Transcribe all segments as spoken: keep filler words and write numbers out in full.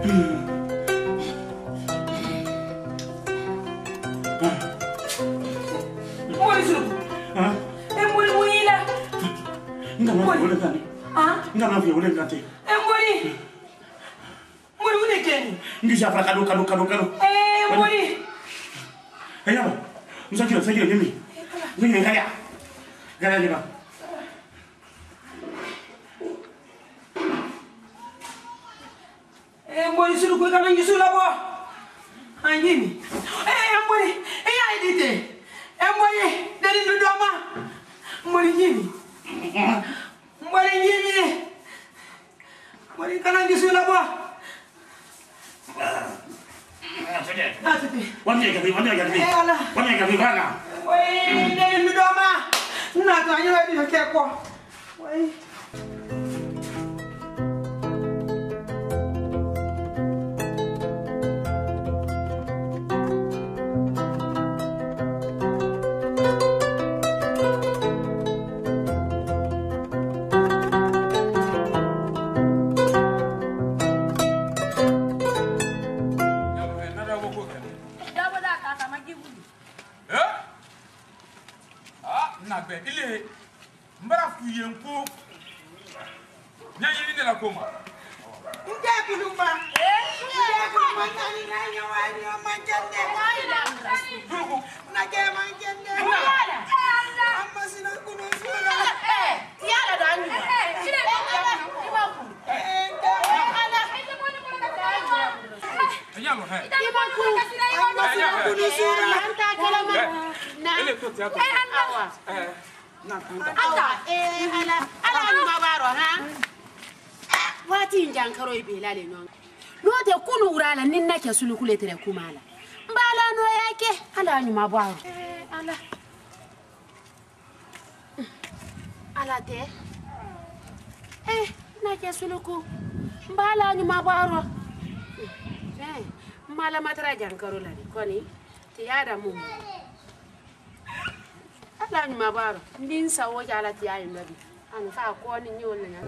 Mbori suluku. Ah. E mbori muyila. Ngana wole ngani. Ah. Ngana vya wole ngati. E mbori. Mbori une keni. Ngisha fara kado kado kado kado. Eh mbori. Ayaba. Musakira sakira mimi. Ngine ngaya. Ngaya ngina. Eh mbori suluku kana ngisula bo. Anjini. Eh mbori. Eh ya edite. Eh mbori dari ndoma. Mbori njini. Mbori njini. Mbori kana ngisula bo. Wanya gabi, wanya gabi. Wanya gabi bana. Woi, dari ndoma. Na tanya lagi keko. Woi. Ile mbara fuyenko nyanyini la koma Nja kulumba eh nja kulumba nani na nyawani o manjande dugu na ke manjande wala amma sina kuno sura eh yala da anyu eh sina iba ku eh ala ite mo ni mo ka ta anyalo he iba ku amma sina kuno sura anta kalama na ile to teatro eh awa eh anta eh ala ala ni mabaro ha wati njankaro ibelale no no te kunu urala ninna ke sulukule tere kumala mbala no yake ala ni mabaro eh ala ala te eh na ke suluku mbala ni mabaro eh mala matara jankaro la koni ti yada mu ala ni mabaro ndin sawo jala ti ayi nabi an fa ko ni nyol na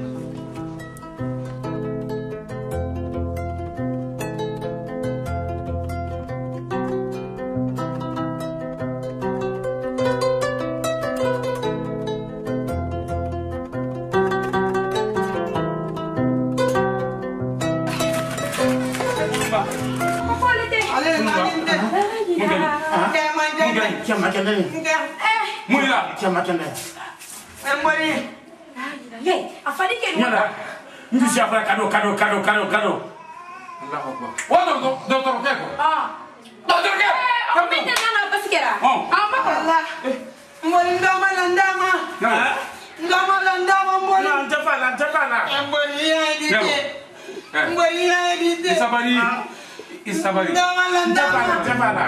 Chama kendele. eh Muila chama kendele. Mbori. Ye, afadike ni. Nyala. Ngisha fara kado kado kado kado kado. Allahu akbar wala do doctor keko Ah. doctor keko Oh, mete nana basikera. Oh. Ah, papa. Allah. Mbori ndama landama. Ha? Ndama landama mbori. Na ntafala ntafala. Mbori ya dite. Mbori ya dite. isabari isabari Ndama landama. Ntafala ntafala.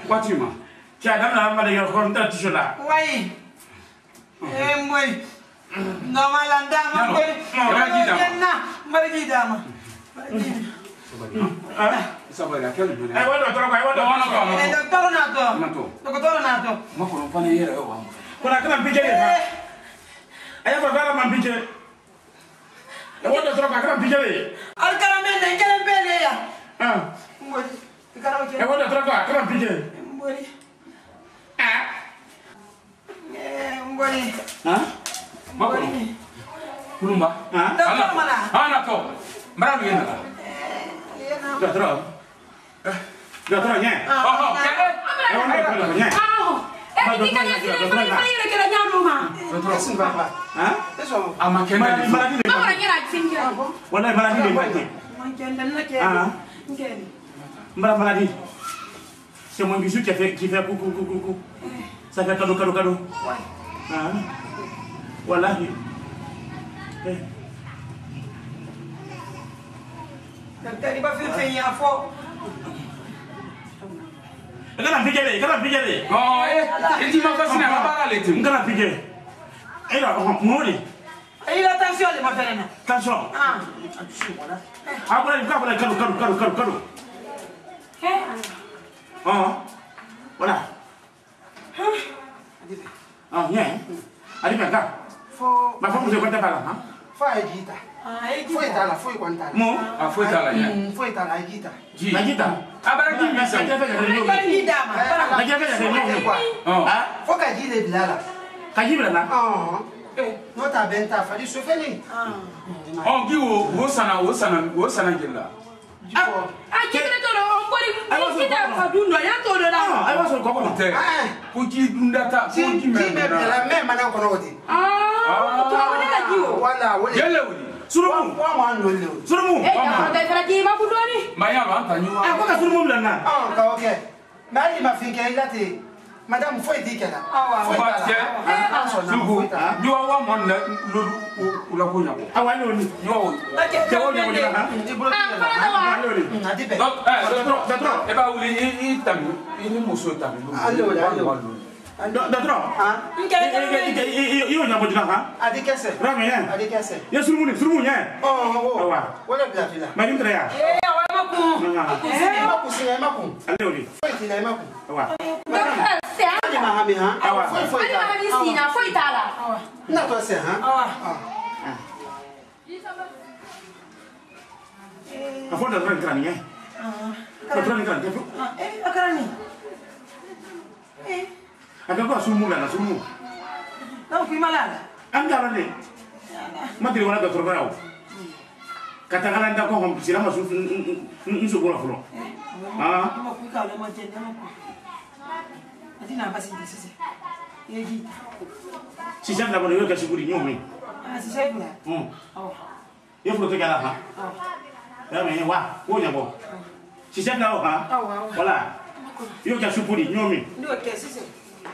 Wati ma. Kia dam na ma de ko nda tishola. Wai. Eh mbori. No malanda ma ko. Kenna margi dama. Sabari akelu. Ai wado toro ai wado. No no no. Eh doctor nato. Nato. Doctor nato. Ma ko fana yere o wa. Kuna kana pije le. Ai ba bala man pije. Ai wado toro kana pije le. Al karamel ne kele bele ya. Ah. Mbori. Ikara oke. Ai wado toro kana pije. Mbori. Ah. Eh mbori. Ha? Ma ko. Kulumba. Ha? Doctor mana? Ana to. Mara lu yena. Toro. Toro nya. Oh oh. Ai wado toro nya. Eh, ini kan yang sini paling paling lagi lagi nyamuk Esin papa. Ha? Eso. Ama kenda ni. Maladi le. Apa orangnya lagi sini kira? Wallahi maladi le. Manken dan na ke. Ah. Ngeni. Mbara maladi. C'est mon bisou qui fait qui fait coucou coucou coucou. Ça fait cadeau cadeau cadeau. Ah. Wallahi. Eh. Docteur ba fi fe ya fo. Kana pije le, kana pije le. Oh eh, eti ma fasina ma bara leti. Kana pije. Eh là, mori. Ai attention le ma ferena. Attention. Ah. Ah, voilà, il voilà cadeau cadeau cadeau cadeau cadeau. Eh, Ah. Voilà. Ah, bien. Allez bien gars. Fo Ma femme vous écoutez pas là, hein? fo ai gita. Ah, ai gita. Fo itala, fo ikwanta. Mo. A foi ta la ya. Mm, fo itala ai gita. Ji. La gita. Abara ki mi sa. Ai gita ma. La gita ya de Quoi? Oh. Ah, Fo ka ji le bilala. kajibla na. Ah. Eh, no ta benta fa di so feli. Ah. Oh gi wo wo sana wo sana wo sana gilla. Jiko. ah, kita tu orang boleh kita kadun ya tu Ah, dah. ai waso ko ko. Te. Ah. Ko ki dunda ta ko Ji ki ji me. be bilala me mana ko no di. Ah, tu awak ni lagi wo. Wala wala. Gele wuli. Surumu. Wa ma no le. Surumu. Eh, jangan tak lagi mak kudu ni. Maya ba ta nyu Ah, ko wa. ka surumu bla na. Ah, ka oke. Ma ni ma fin ke ilate. Madame fo di kana. Ah wa. Ba te. Ah, so na Sugu. fo ita. Nyu wa mo na lo la ko nya. Awani oni. Nyu wa. Ke wo nya mo na ha. Di bolo Ah, ni. mana tahu? Awani oni. Na di be. Donc eh Docteur, docteur. e ba wuli i tami i ni muso tami. Allo, allo. Docteur. Ah. Iyo nya mo na ha. Adi kese. Rame ya. Adi kese. Ya surumu ni, surumu nya. Oh, oh. Awa. Wala bila bila. Mari ndra ya. Eh, awak mak ku. Ah. Eh, ma kusina ma kun. Ale oni. Fo itina ma kun. Awa. Doktor, saya. Ani ma ha mi ha. Awa. Fo fo Ani ita. mana di sini? Foi tak lah. Na to se ha. Awak. Afo da ndra ndra ni ya. Ah. Docteur ni ndra. Eh, akarani. Eh, Aka ko surumu la na surumu. na ku malala. Am dara ni. Matri wala docteur baraw. Kata kala nda ko hom sira ma su nsu ko fulo. Ah. Ma ku ka le ma je ma ku. Ati na basi di sese. Ye gi. Si sa la ko yo ka siguri nyomi. Ah, si sai bula. Hmm. Oh. Yo fulo to kala ha. Oh. Ya me wa, wo nya bo. Si sa la ha. Awa. Wala. Yo ka siguri nyomi. Ndio ke sese.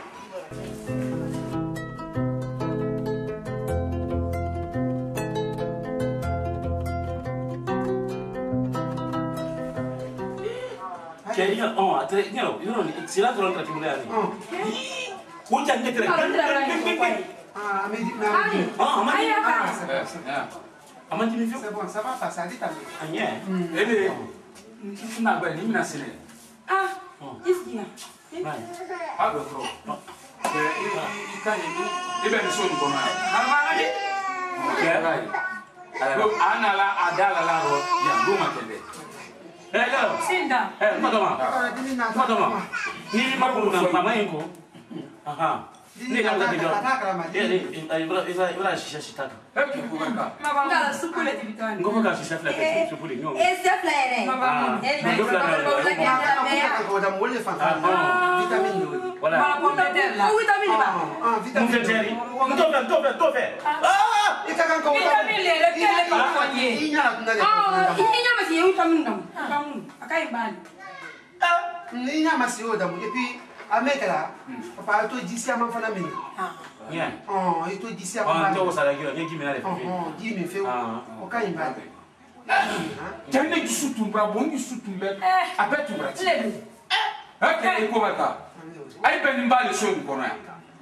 Kaya oh, atre ni lo, yo ni sila to tra timule ani. Oh. Wo jan ne tre. Ah, mais di na. Ani. Ah, ama ni. Ayah kan. Eh, ya. Ama ni fi. C'est bon, ça va passer à dit ta. Anya. Ele na ba ni mina sene. Ah, iski ya. Right. A do tro. Eh i ka ni e be ni so ni ko na. Mama ni. Okay. Ko ana la adala la ro ya do ma kende. Hello. Sinda. Eh, madama. Ah, di na. Madama. Ni ma ko na mama yinko. Aha. Ni ka ngati do. Eh, eh, ibra ibra ibra shisha shitaka. E ki ku ka. Enggak, suku le tibitani. Ngoko ka shisha fla ka supuli nyomi. Eh, siap lah ini. Ah. Eh, Ngoko fla baru lagi na. ada ya. Ko da mo le fa fa. Vitamine do. Wala. Malah betul lah. Oh, vitamin ba? Ah, Mun vitamine. fe teri. Ndo fe, ndo fe, ndo fe. Ah! Ita kan ko. Vitamin le, le kele ko konye. Inya na tunda le. Ah, ini nya masih vitamin dong. Kamu, akai bali. Ni nya masi o da mo et puis amekala. Papa to disi ama fana mini. Ah. Yeah. Oh, ito disi Ah, ama. ndo sala gyo, nye kimi na le Oh, fe. oh, di mi fe o. Ah. O ka imba. Tende ki sutu bra bon ki sutu be. Eh. Ape tu bra. Le. Eh ke ko ba ka. Ai be ni ba le so ni ko na.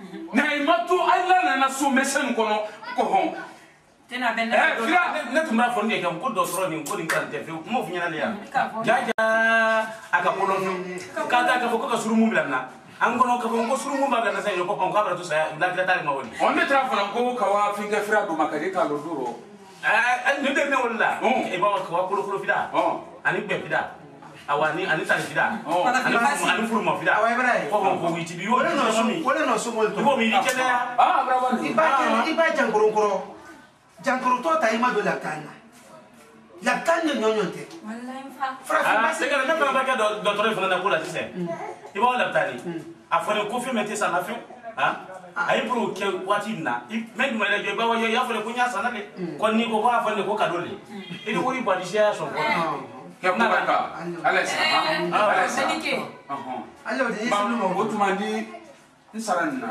na imatu alla na na so mesen kono ko hon tena benda eh fira ne tumra fo ne kam ko do soro ni ko ni kan te mo fu nyana le ya jaja aka polo ka ta ka fo ko suru mu bilanna an gono ka fo ko suru mu ba na sai ko ko ka bara to sai la la ta ma woni on ne tra fo ko ka wa finga fira do makade ka lo duro eh ne de ne wala e ba ko ko ko fida ani be fida awani ani tani fida ani ani furu ma fida ko ko witi bi yo no so mi wala no so mo to ko mi ni kele ya ah bravo iba iba jankoro koro jankoro to ta ima do la kana la kana nyonyonte wallahi fa fra ah fa c'est que le même pas do do tore fana na kula tise iba wala tani afone ko fi mete sana fi ah ay pro ke wati na men ma le ba wa ya fone ko nya sana le ko ni ko ko afone ko kadole ini wori ba di sia so ko ke ko barka alex alex sedike aha allo de ma yesu no mo tumandi nsaranna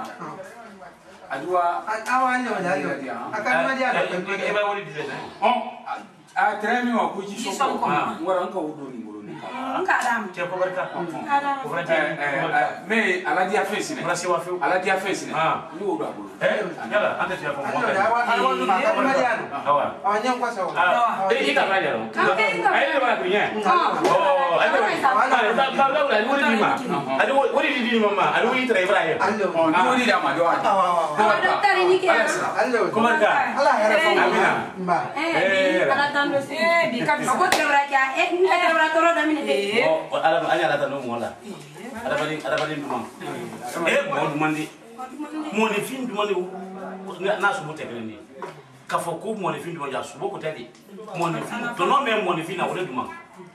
adwa awa allo de allo akama dia da ko e ba wori di le oh a tremi wa ko ji so Ji ko so ko. ngora nka wudo ni ngoro ni ka nka dam ke ko barka adam ko barka me ala dia face ne Brasi wa fi ala dia face ne Ah. ni wo do abulu eh yala ante ti fa mo allo da awa awa do ma akama dia no awa awa nyam kwa so ah eh ita ba ya no ai le ba ku nya oh ai ba ba ba la wori di ma adi wori di di mama adi wori tra ibrahim allo oh ni woni da ma do awa awa awa dokter ini ke allo ko barka ala hera fa Amina. mba eh ala tando eh bi ka ko trebra ka eh ni trebra toro da mine de oh ala anya la tanu mo la ada bali ada bali dum eh mo dum mandi mo ni fin dum mandi na su bote ni ka fo ko mo ni fin dum ja su boko tadi mo ni fin to no me mo ni fin na wole dum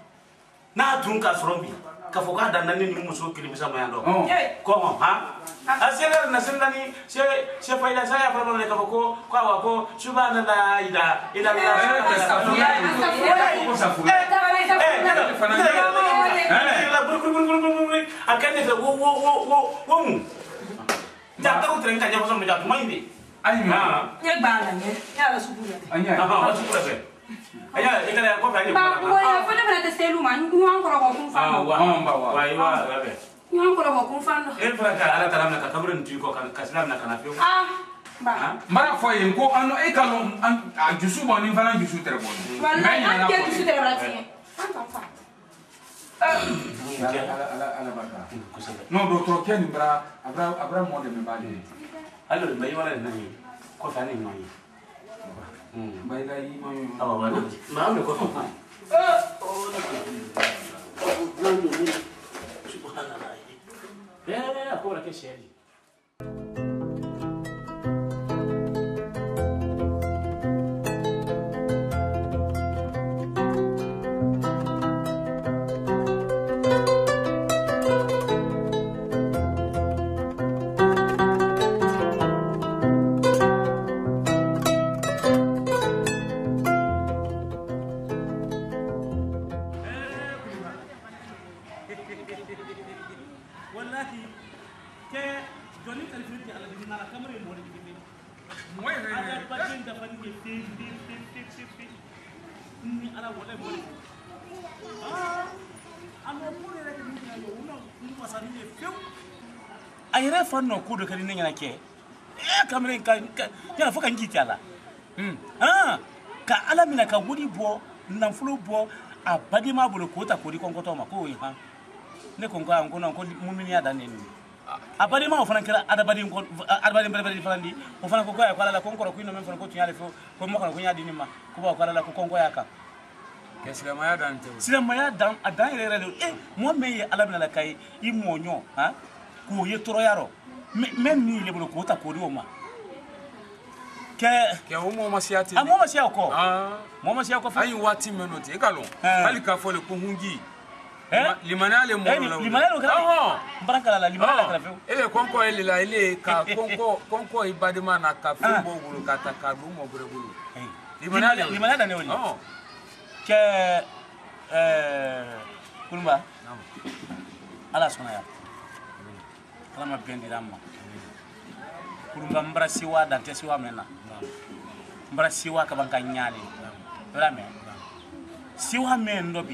na tun ka sorombi ka fo ka dan nan ni muso kili bisa mayando ko mo ha asela na senda ni se se faida saya fa le ka ko kwa wa ko subhanallah ila ila ko safu akane fe wo wo wo wo wo mu jataru tren ka jafa sama jatu mainde ayi ma ye bala ne ya la subula anya aha wa sukura fe aya ikale ko fa ni ba ko ya fa na te selu ma nyu an ko ko kun fa ah wa wa wa wa be nyu an ko ko kun fa no el fra ka ala taram na ka kabrin tu ko kan kaslam na kana fe ah ba mara fo yin ko ano e kanu an jusu bo ni fana jusu tere bo ni wallahi an ke tu te rabra ti an ta fa ala ala ala barka no doctor ken bra abra abra mo de me bali allo mai wala nani ko fa ni mai hmm bai ga yi mo awa wa ma am ko fa subhanallah ya ko la ke sheri wallahi ke joni kalfiti ala dinna la kamre mo de bi moy ala badin da fan ke fi fi fi fi fi ni ala wala mo ah amo pure rek ni na yo uno ni wasa ni few ayre fan no kudo kali ni ngana ke eh kamre ka ya foka ngiti ala hmm ah ka ala mina ka wuri bo nan fulo bo abadi ma bolo ko ta ko di konkoto ma ko yi ha ne ko ko an ko non ko mumini ya dan ni abadi ma o fana kala adabadi ko adabadi bari fana di o fana ko ko ya kala la ko ko ko no men fana ko tunyale fo ko mo ko nya di ni ma ko ba kala la ko konko ya ka ke sila maya dan te sila maya dan adan re re eh mo me ye ala bina la kai i mo nyo ha ko ye toro yaro men ni le bolo ko ta ko di o ma ke ke o mo masiati a mo masia ko ah mo masia ko fa ayi wati menote e kalo hali ka fo le ko hungi eh limanale mo eh limanale ko ah baraka la limanale ka fe ele konko ele la ele ka konko konko ibadima na ka fe bo bulu ka ta ka du mo bure bulu limanale limanale ne woni oh ke eh kulumba ala sona ya kala ma bendi ramma kulumba mbara siwa dan te siwa mena mbara siwa ka banka nyali wala me siwa men dobi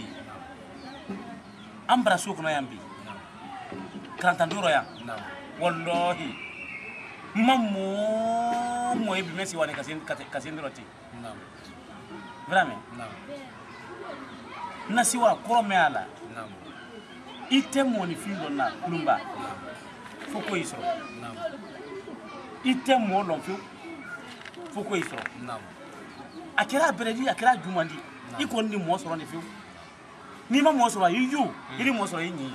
ambra su kuno yambi karanta nduro ya wallahi Maman, moi, je me suis dit que c'est une rôti. Non. Vraiment? Non. Nasiwa, Koromela. Non. Ite mon fille de la Lumba. Faut quoi il soit? Non. Ite mon l'enfant. Faut quoi il soit? Non. A quel âge a quel âge Dumandi? Il connaît moi sur les filles. Ni ma moi sur you, il est moi sur les nids.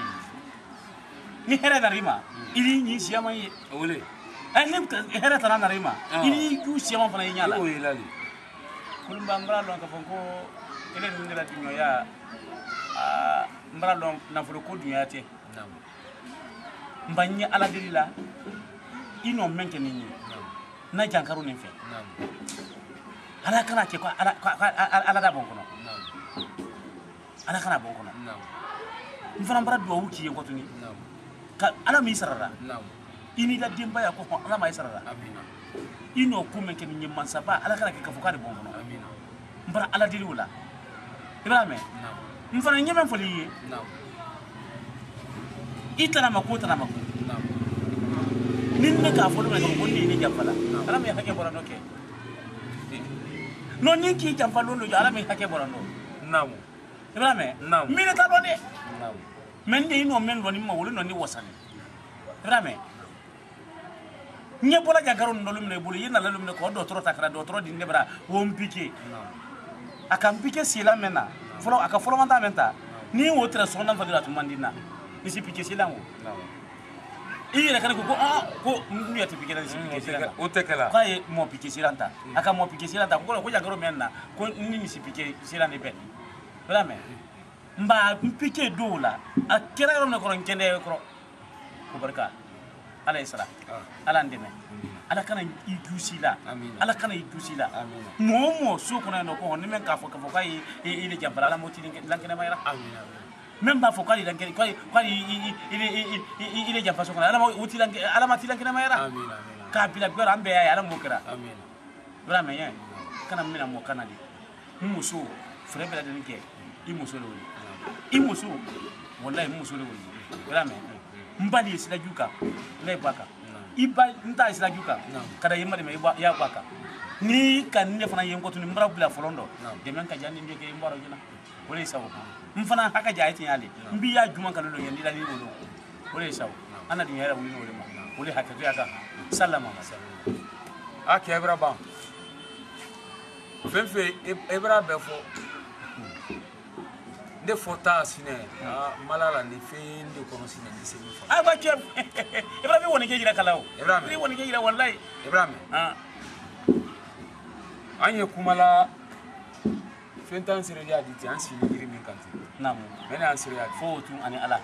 Ni Hera Narima, il y ni Siamaye. Olé. Un limp Hera Tanarima. Il y a eu Siaman for Yala. Oui, là. Kulumbambra longafonko, il est une de la Dinoya. Ah, Mbralon n'a pas le coup du Yate. Non. Mbanya ala delila ino menke nini na jankaru ne fe Non. ala kana ke ko ala ala da bon kono Non. ala kana bon kono Non. mfana mbara do wuki ko tuni Non. ka ala mi sarara Non. ini la dimba ya ko ala mai sarara Amina. ino ku menke ni mansa ba ala kana ke ka fukari bon kono Amina. mbara ala delila ibrahim Non. mfana nyemen foli Non. itana makota na makota Non. ninne ka folo me ko ni ni jafala ala me hake borano ke no ni ki jafalo no ala me hake borano Non. ibrahim Non. mi ne ta do de Non. men de ino men woni ma wolo no ni wasani ibrahim nye bola jagaron no lumne bulu yina la lumne ko do toro takra do toro di nebra won piqué Non. aka piqué sila mena folo aka folo manta menta ni wotra sona fadila to mandina ni si piqué sila wo Non. il y a quelqu'un ko ah ko mu ya piqué na si piqué sila O te kala. kwa ye mo piqué sila ta aka mo piqué sila ta ko ko jagaro menna ko ni si piqué sila ne ben vraiment mba piqué do la akira ro ne ko ron kende ko ko barka ala isra ala ndeme ala kana idusila Amina. ala kana idusila Amina. mo mo so ko na no ko ni men ka fo ka fo kai ile jambala la mo ti lankene mayra Amina. même ba fo kai lankene kai kai ile ile jamba so ko ala mo uti lankene ala ma ti lankene mayra Amina. Amina. ka bila gora ambe ya ala mo kira Amina. vraiment yen kana mina mo kana di muso frère bela de nke i muso le woni i muso wallahi muso le woni vraiment mbali sila juka le baka iba nta isla juka kada yimma de ya baka ni kan ne fana yen ko tuni mbara bula folondo de men ka jani ndeke mbaro jina wole sawo mfana haka jayti yali mbi ya juma kan lo yendi la ni wolo wole sawo ana di yara woni wole ma wole haka to yaka sallama sallama Aki ebra ba. Fenfe ebra be fo. De fota sine malala ni fe ndi kono sine ndi se mi fa. ah ba ke ibrahim woni ke jira kalaw Ibrahim. ibrahim woni ke jira wallahi Ibrahim. ah Anye kumala fentan sire dia diti an sini diri min kanti. namu Mena an sire ya fo tu ani ala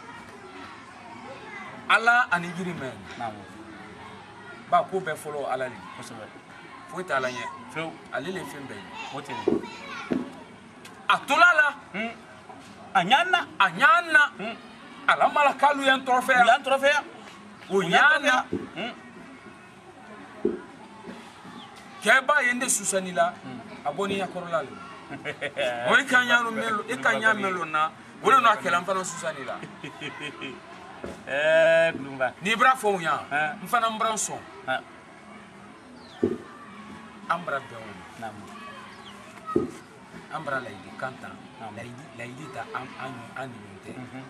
ala ani giri men. namu Ba ko be follow ala li. ko so Fo ta ala nye. fo Ale le fembe. wote Atolala hmm anyana anyana hmm ala mala kalu yan trofe. ulan trofea Unyana hmm keba yende susanila aboni ya korolale. Ori kanyano melo e kanya melo na wona no akela mfana susanila. eh blumba Ni bra fo nya Ah. mfana mbranso ah ambra bewo namu ambra la idi kanta Naam. la idi la idi ta an an an ni mhm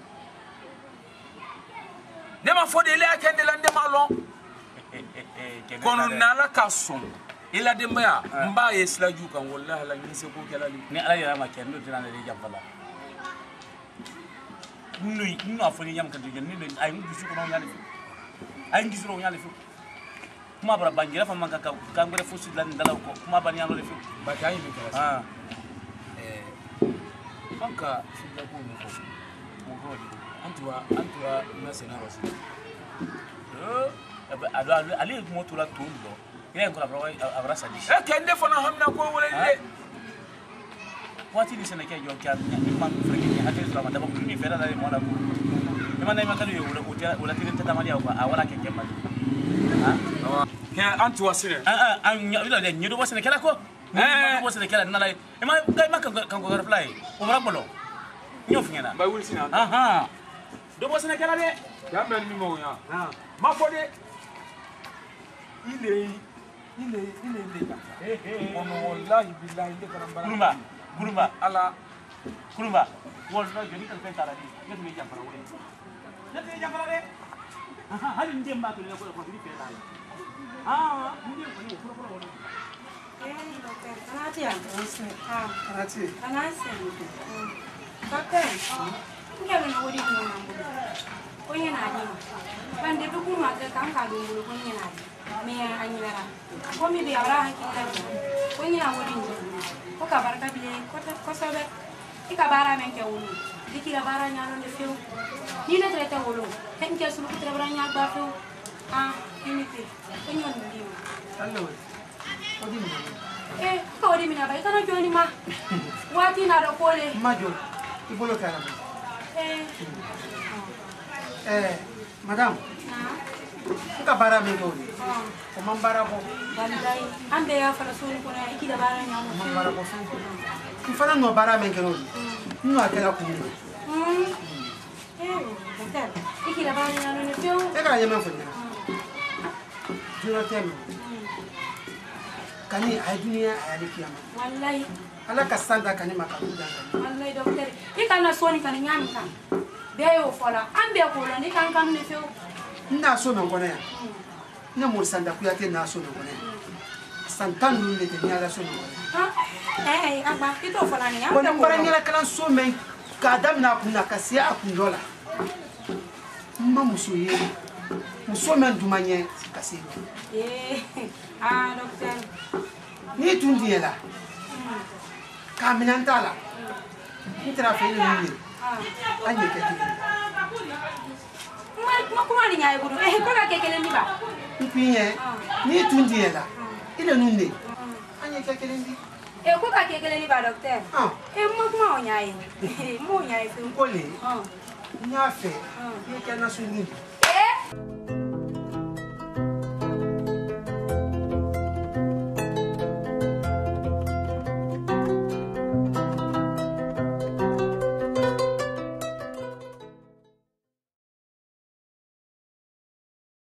ne ma fo de le akende la de malon kono nala kason ila de mba mba yesla ju kan wallahi la ni se ko kala li ni ala yara ma ken do tinana de jambala nui nu afoni yam kan de ni ay ngi su ko no nyale fi ay ngi su ro nyale fi kuma bara bangira fa man ka ka ngere fusi lan dalaw ko kuma ban yalo le fi ba tayi mi kala ah eh banka shinda ko no ko mo ko di antuwa antuwa na senaro si eh ado ali mo to la to lo ile ko abra abra sadi e kende fona hamna ko wala le wati ni sene ke jo kya ni man freki ni hatel sama da ko ni fera da mo la ko e man nay makadu yo wala wala tin ta tamali ko awala ke ke mali ah ke antuwa sire ah ah an ila de nyido bosene kala ko eh bosene kala na lay e ma gay makka kan ko reply o mara bolo nyof ngena ba wul sina aha do bosene kala de ya men mi mo ya ma fo de il est il est il est déjà on wallahi billahi de karamba kurumba kurumba ala kurumba wallahi joni kan kai tarani ne me jafara woni ne me jafara de aha hali ndem ba to ne ko ko ni fe la ah ndem ko ni ko ko woni eh doctor kanati ya ah Kanati. kanasi doctor ngebe na wodi ko na mbo ko nyina ni bande be ko ma ka kan ka do mbo ko nyina ni me anyira ko mi be ara hakika ko nyina wodi ni ko ka barka bile ko ko sobe ika bara men ke wulu dikira bara nyalo de few ni na trete wulu hen ke sulu tra bara nya ba few ah ini te ko nyon ndi Allo. Odi mi. eh ko odi mi na ba kana joni ma wati na do kole Majo. Ibolo kana. eh Eh, madam. na Ka bara me gori. ah Ko man bara ko. bandai ambe ya fara sulu ko na ikira bara nya mo Man bara ko fu. Ku fara no bara me gori. No akela ku ni. hmm eh doctor ikira bara nya no ne few E ka yema fu ni. Juro tem. Kani ay dunia ay kiyama. wallahi Ala ka santa kani makabuda kani. wallahi doctor ikana soni kan nyam kan beyo fola ambe ko lo ni kan kan ne few Nda so no gona ya. Na mo sanda ku ya te na so no gona. Santan nu le te ni ala so no gona. ah eh agba ito fola ni Ko ambe ni bara ni la kala so men ka dam na ku na ka sia ku dola. Mma muso ye. Muso men dumanye ka se. eh ah doctor Ni tundi la. Ka minantala. Ni tra fe ni ni. ah Anye ke ti. ma ma kuma ni nyaay gudu eh ko ka kekele ni ba Mpinye. Ni tundi la. Ile nunde. Anye ke ke ndi. eh ko ka kekele ni ba doctor Ah. eh ma kuma o nyaay mo nyaay fe Kole. ah Nya fe. Ni ke na so ni. eh